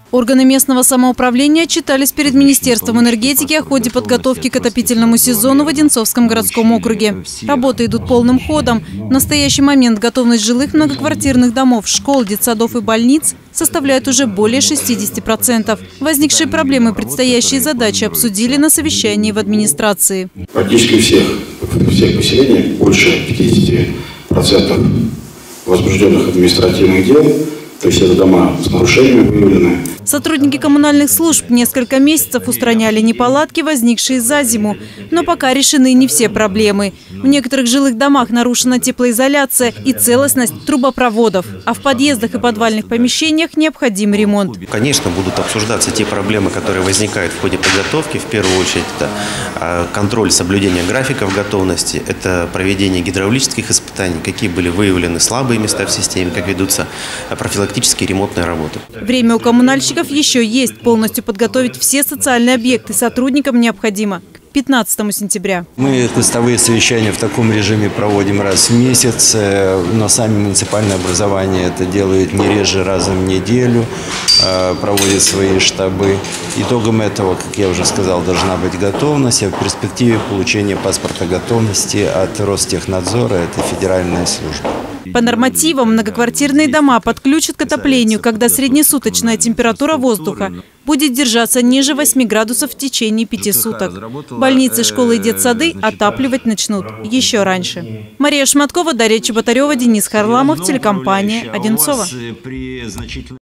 Органы местного самоуправления отчитались перед Министерством энергетики о ходе подготовки к отопительному сезону в Одинцовском городском округе. Работы идут полным ходом. В настоящий момент готовность жилых многоквартирных домов, школ, детсадов и больниц составляет уже более 60%. Возникшие проблемы и предстоящие задачи обсудили на совещании в администрации. Практически всех поселений, больше 50% возбужденных административных дел, то есть это дома с нарушениями выявлены. Сотрудники коммунальных служб несколько месяцев устраняли неполадки, возникшие за зиму. Но пока решены не все проблемы. В некоторых жилых домах нарушена теплоизоляция и целостность трубопроводов. А в подъездах и подвальных помещениях необходим ремонт. Конечно, будут обсуждаться те проблемы, которые возникают в ходе подготовки. В первую очередь, это контроль соблюдения графиков готовности, это проведение гидравлических испытаний, какие были выявлены слабые места в системе, как ведутся профилактические ремонтные работы. Время у коммунальщиков еще есть. Полностью подготовить все социальные объекты сотрудникам необходимо к 15 сентября. Мы тестовые совещания в таком режиме проводим раз в месяц, но сами муниципальные образования это делают не реже раза в неделю, проводят свои штабы. Итогом этого, как я уже сказал, должна быть готовность, а в перспективе получения паспорта готовности от Ростехнадзора, это федеральная служба. По нормативам многоквартирные дома подключат к отоплению, когда среднесуточная температура воздуха будет держаться ниже 8 градусов в течение 5 суток. Больницы, школы и детсады отапливать начнут еще раньше. Мария Шматкова, Дарья Чеботарева, Денис Харламов, телекомпания «Одинцово».